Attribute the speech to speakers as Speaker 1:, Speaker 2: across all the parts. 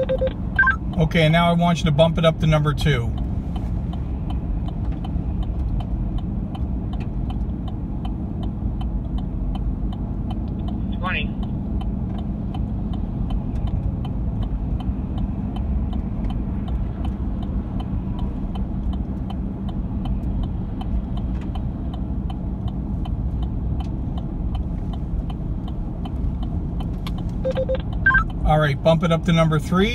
Speaker 1: Okay, now I want you to bump it up to number 2. All right, bump it up to number 3.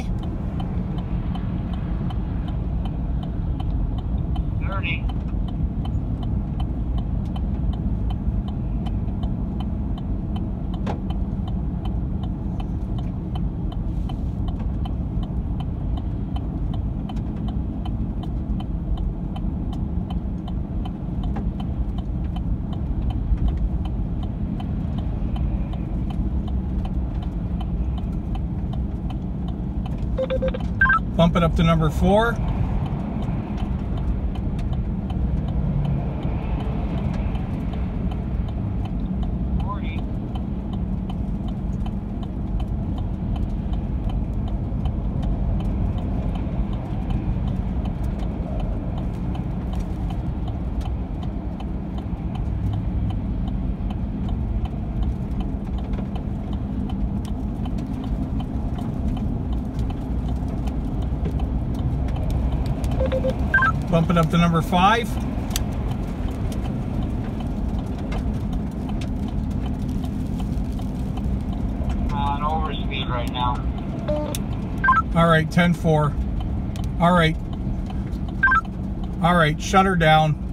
Speaker 2: 30.
Speaker 1: Bump it up to number 4. Bump it up to number 5.
Speaker 2: On overspeed right now.
Speaker 1: All right, 10-4. All right. All right, shut her down.